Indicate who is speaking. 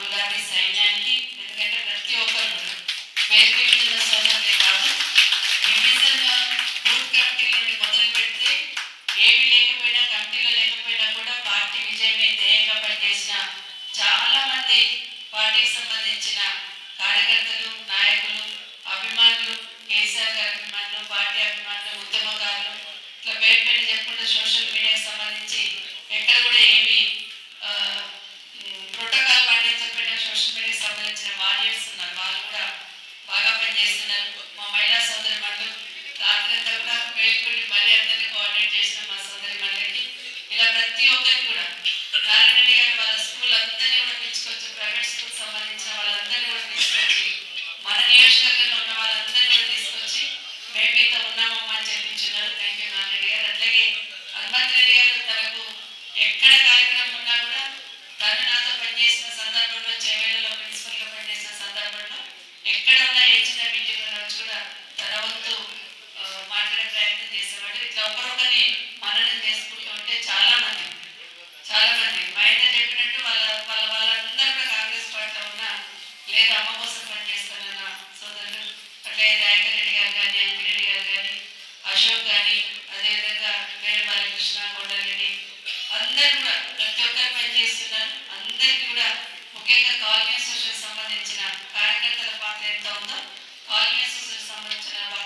Speaker 1: గులాబీ సైన్యానికి, ఎందుకంటే ప్రతి ఒక్కరు వేదిక మీద ఉన్న సోదరులే కాదు, డివిజన్ బూత్ కమిటీ నుండి మొదలు పెడితే ఏమి లేకపోయినా, కమిటీలో లేకపోయినా కూడా పార్టీ విజయమే ధ్యేయంగా పనిచేసిన చాలా మంది పార్టీకి సంబంధించిన కార్యకర్తలు, నాయకులు, అభిమానులు, కేసీఆర్ గారి అభిమానులు, పార్టీ అభిమానులు, ఉద్యమకారులు, ఇట్లా పేరు పేరు చెప్పుకుంటే సోషల్ మీడియాకి సంబంధించి ఎక్కడ కూడా ఏమి ప్రోటోకాల్ పాటించకపోయినా సోషల్ మీడియాకి సంబంధించిన వారియర్స్ ఉన్నారు. వాళ్ళు కూడా బాగా పనిచేస్తున్నారు. మా మహిళా సోదరి మనులు రాత్రి అంతా కూడా మేల్కొని మరీ అందరినీ కోఆర్డినేట్ చేసిన మా సోదరి మనులకి, ఇలా ప్రతి ఒక్కరికి కూడా నారాయణ రెడ్డి గారు వాళ్ళ స్కూల్ అందరినీ కూడా పిలుచుకొచ్చి, ప్రైవేట్ స్కూల్ సంబంధించిన వాళ్ళందరినీ కూడా తీసుకొచ్చి, మన నియోజకవర్గంలో ఉన్న వాళ్ళందరినీ కూడా తీసుకొచ్చి మేము మీతో ఉన్నామమ్మా అని చెప్పించున్నారు. థ్యాంక్ యూ నారాయణ రెడ్డి గారు. అట్లాగే హనుమంత్ రెడ్డి గారు తనకు ఎక్కడ కార్యక్రమం ఉన్నా కూడా తను నాతో పనిచేసిన సందర్భంలో, చేవేళ్లలో ప్రిన్సిపల్గా పనిచేసిన సందర్భంలో ఎక్కడ ఉన్నా ఏ చిన్న మీటింగ్లో వచ్చి కూడా తన వంతు మాట్లాడే ప్రయత్నం చేసేవాడు. ఇట్లా ఒకరొకరిని మననం చేసుకుంటూ ఉంటే చాలా మంది మహేంద్ర చెప్పినట్టు వాళ్ళందరూ కూడా కాంగ్రెస్ పార్టీలో ఉన్న, లేదా అమ్మ కోసం పనిచేస్తున్న సోదరులు, అట్లాగే దయాకర్ రెడ్డి గారు కానీ, అంకిరెడ్డి గారు కానీ, అశోక్ కానీ, అదేవిధంగా వేరే బాలకృష్ణ, కొండరెడ్డి, అందరూ కూడా ప్రతి ఒక్కరు పనిచేస్తున్నారు. అందరికీ కూడా ముఖ్యంగా కాలనీ అసోసియేషన్ సంబంధించిన కార్యకర్తల పాత్ర ఎంత ఉందో, కాలనీ అసోసియేషన్ సంబంధించిన